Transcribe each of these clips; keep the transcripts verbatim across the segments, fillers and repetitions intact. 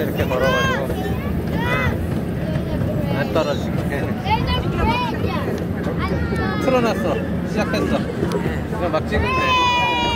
이렇게 걸어가지고 응. 안 떨어지게 틀어놨어. 시작했어. 이거 막 찍으면 돼.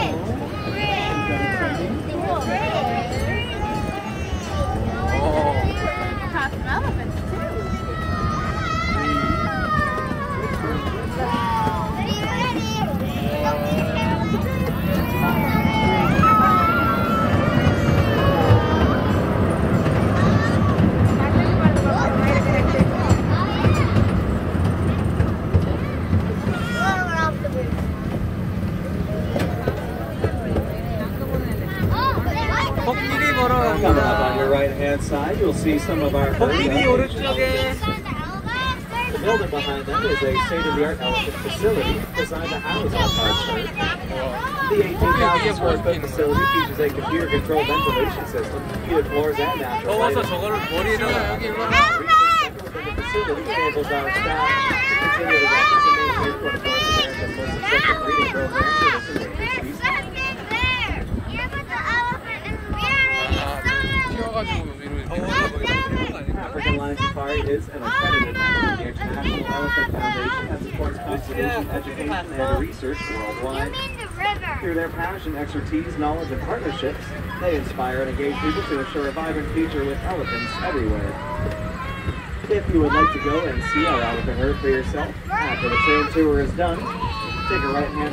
Coming up on your right-hand side, you'll see some of our birds. The building behind them is a state-of-the-art elephant facility designed to house our parks birds. The eighteen thousand square foot facility features a computer-controlled ventilation system, heated floors, and natural lighting. The facility enables our staff to continue the records and maintain one of North America's most successful breeding programs for this endangered species. African Lion Safari is an accredited member of the International Elephant Foundation that supports conservation, education, and research worldwide. Through their passion, expertise, knowledge, and partnerships, they inspire and engage people to ensure a vibrant future with elephants everywhere. If you would like to go and see our elephant herd for yourself, after the train tour is done, take a right-hand